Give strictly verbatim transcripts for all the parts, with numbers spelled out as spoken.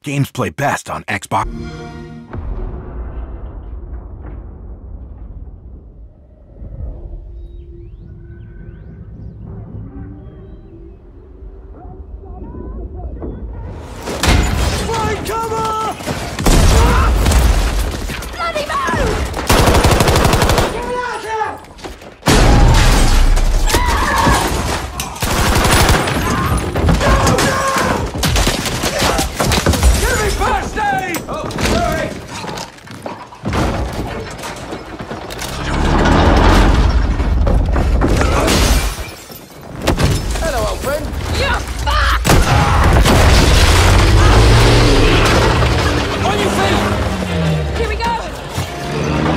Games play best on Xbox. Find cover! Bloody move! Get out here! No, no! Give me first aid! Oh, sorry! Hello, old friend. You fuck! On your feet! Here we go!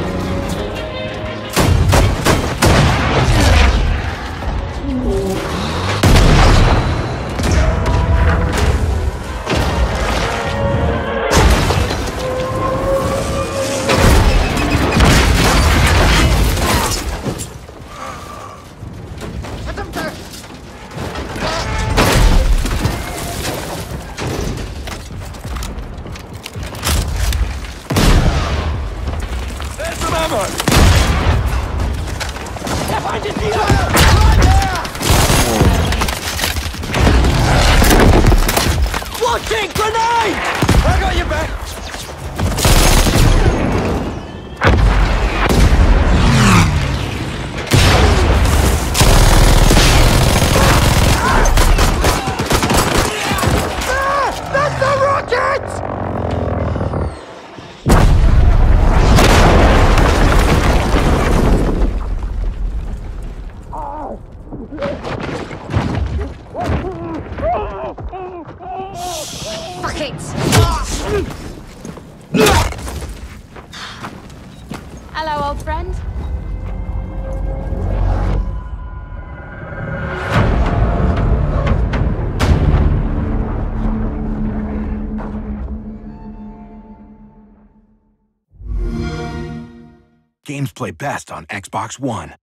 There's some ammo! Find it, Nino! Right there! Watching grenade! I got your back! Ah! That's the rockets! Fuck it! Hello, old friend. Games play best on Xbox One.